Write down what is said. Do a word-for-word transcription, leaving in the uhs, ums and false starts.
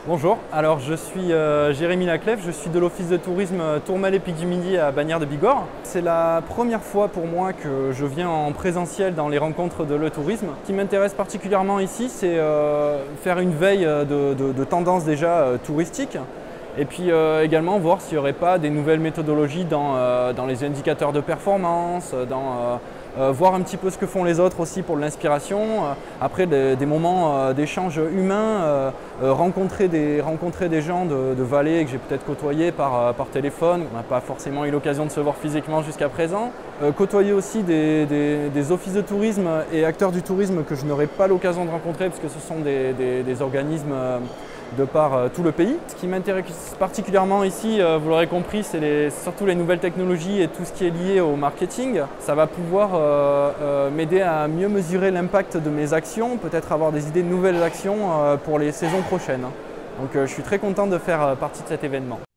Bonjour, alors je suis euh, Jérémy Laclève, je suis de l'Office de tourisme Tourmalet Pic du Midi à Bagnères de Bigorre. C'est la première fois pour moi que je viens en présentiel dans les rencontres de le tourisme. Ce qui m'intéresse particulièrement ici, c'est euh, faire une veille de, de, de tendances déjà euh, touristiques et puis euh, également voir s'il n'y aurait pas des nouvelles méthodologies dans, euh, dans les indicateurs de performance, dans euh, Euh, voir un petit peu ce que font les autres aussi pour l'inspiration. Euh, après des, des moments euh, d'échange humain, euh, euh, rencontrer, des, rencontrer des gens de, de Valais que j'ai peut-être côtoyés par, euh, par téléphone, on n'a pas forcément eu l'occasion de se voir physiquement jusqu'à présent. Euh, côtoyer aussi des, des, des offices de tourisme et acteurs du tourisme que je n'aurai pas l'occasion de rencontrer parce que ce sont des, des, des organismes euh, de par euh, tout le pays. Ce qui m'intéresse particulièrement ici, euh, vous l'aurez compris, c'est les, surtout les nouvelles technologies et tout ce qui est lié au marketing. Ça va pouvoir euh, euh, m'aider à mieux mesurer l'impact de mes actions, peut-être avoir des idées de nouvelles actions euh, pour les saisons prochaines. Donc euh, je suis très content de faire partie de cet événement.